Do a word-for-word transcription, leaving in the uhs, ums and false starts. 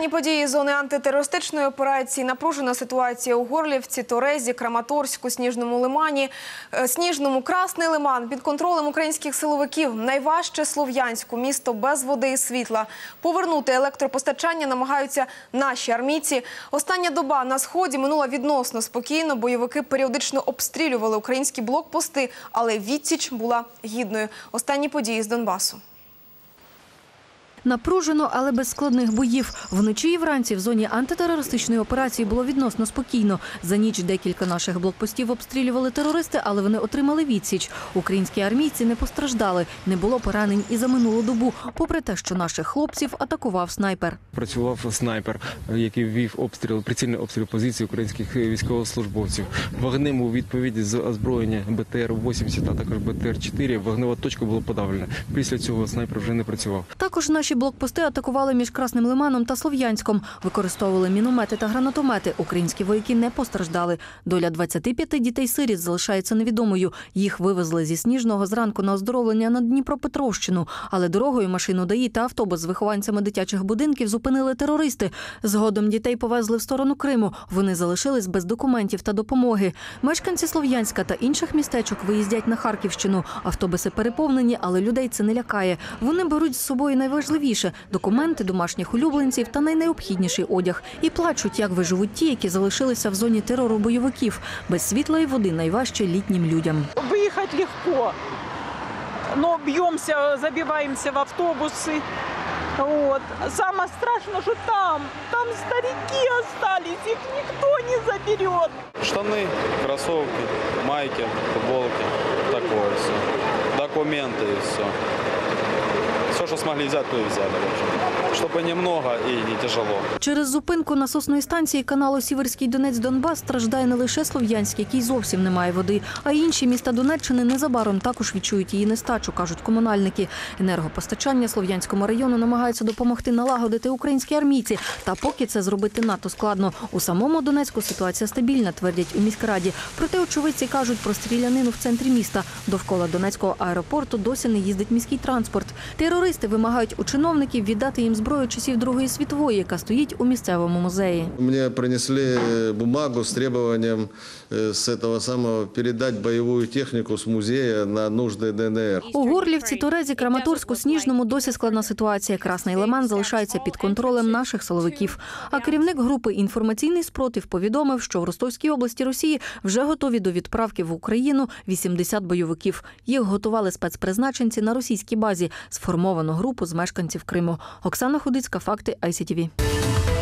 Останні події зони антитерористичної операції, напружена ситуація у Горлівці, Торезі, Краматорську, Сніжному лимані, Сніжному, Красний Лиман під контролем українських силовиків. Найважче Слов'янську, місто без води і світла. Повернути електропостачання намагаються наші армійці. Остання доба на Сході минула відносно спокійно. Бойовики періодично обстрілювали українські блокпости, але відсіч була гідною. Останні події з Донбасу. Напружено, але без складних боїв. Вночі і вранці в зоні антитерористичної операції було відносно спокійно. За ніч декілька наших блокпостів обстрілювали терористи, але вони отримали відсіч. Українські армійці не постраждали, не було поранень і за минулу добу, попри те, що наших хлопців атакував снайпер. Працював снайпер, який вів обстріл, прицільний обстріл позицій українських військовослужбовців. Вогнем у відповіді з озброєння Б Т Р вісімдесят, а також Б Т Р чотири вогнева точка було подавлено. Після цього снайпер вже не працював. Також наші блокпости атакували між Красним Лиманом та Слов'янськом. Використовували міномети та гранатомети. Українські вояки не постраждали. Доля двадцяти п'яти дітей-сиріт залишається невідомою. Їх вивезли зі Сніжного зранку на оздоровлення на Дніпропетровщину. Але дорогою машину ДАІ та автобус з вихованцями дитячих будинків зупинили терористи. Згодом дітей повезли в сторону Криму. Вони залишились без документів та допомоги. Мешканці Слов'янська та інших містечок виїздять на Харківщину. Автобуси переповнені, але людей це не лякає. Вони беруть з собою найважливіше – документи, домашніх улюбленців та найнеобхідніший одяг. І плачуть, як виживуть ті, які залишилися в зоні терору бойовиків. Без світла і води найважче літнім людям. Виїхати легко, але б'ємося, забиваємося в автобуси. Вот. Самое страшное, что там, там старики остались, их никто не заберет. Штаны, кроссовки, майки, футболки, такое все. Документы и все. Все, що змогли взяти, то і взяли. Щоб немного і не тяжело. Через зупинку насосної станції каналу Сіверський Донець-Донбас страждає не лише Слов'янськ, який зовсім не має води, а й інші міста Донеччини незабаром також відчують її нестачу, кажуть комунальники. Енергопостачання Слов'янському району намагаються допомогти налагодити українські армійці. Та поки це зробити надто складно. У самому Донецьку ситуація стабільна, твердять у міськраді. Проте очевидці кажуть про стрілянину в центрі міста. Довкола Донецького аеропорту досі не їздить міський транспорт. Терористи вимагають у чиновників віддати їм зброю часів Другої світової, яка стоїть у місцевому музеї. Мені принесли бумагу з требуванням з цього самого передати бойову техніку з музею на нужди Д Н Р. У Горлівці, Торезі, Краматорську, Сніжному досі складна ситуація. Красний Лиман залишається під контролем наших силовиків. А керівник групи «Інформаційний спротив» повідомив, що в Ростовській області Росії вже готові до відправки в Україну вісімдесят бойовиків. Їх готували спецпризначенці на російській базі, сформовану групу з мешканців Криму. Оксана Худицька, факти Ай Сі Ті Ві.